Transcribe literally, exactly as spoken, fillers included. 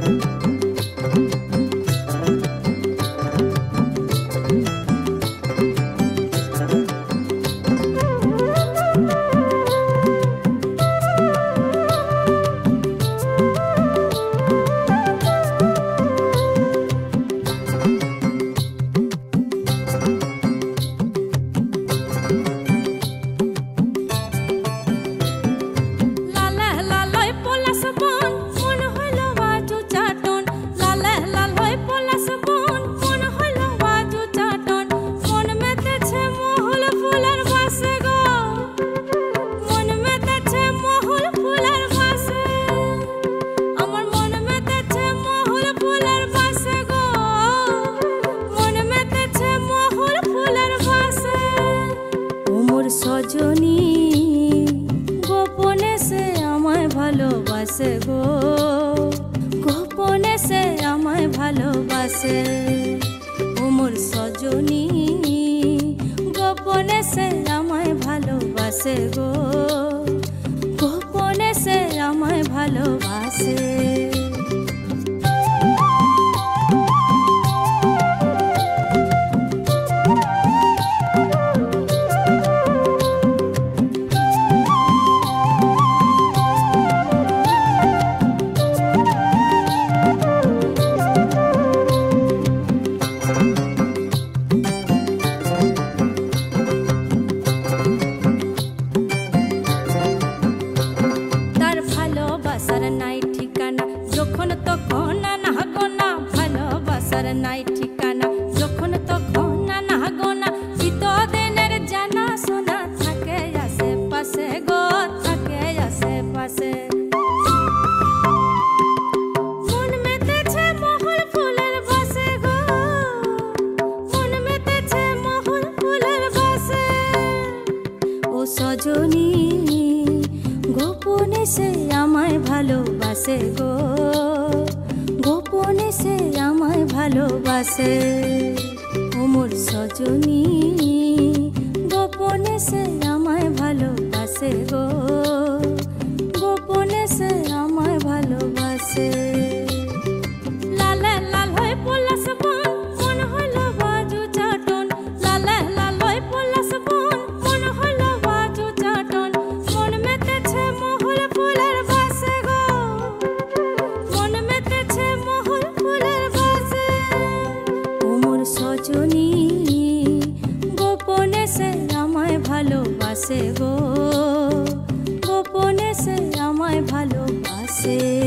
सजनी गोपने से आमाय भालोबासे गो गोपने से आमाय भालोबासे ओ मोर सजनी गोपने से आमाय भालोबासे गो गोपने से आमाय भालोबासे নাই ঠিকানা যখন তখন না গোনা ভালোবাসার নাই ঠিকানা যখন তখন না গোনা চিতদিনের জানা শোনা থাকে আশেপাশে গো থাকে আশেপাশে মন মেতেছে মহল ফুলের বাসে গো মন মেতেছে মহল ফুলের বাসে ও সজনী गोपने से आमाय भालोबासे गो गोपने से आमाय भालोबासे ओ मोर सजनी गोपने से आमाय भालोबासे गो गोपने से आमाय भालोबासे लाले लाल होय पलाश बन मन हइल बाजू चाटन लाले लाल होय पलाश बन मन हइल बाजू चाटन मन मेतेছে মহল ফুলের বাসে গো মন মেতেছে মহল ফুলের বাসে ও মোর সজনী গোপনে সে আমায় ভালোবাসে গো গোপনে সে আমায় ভালোবাসে।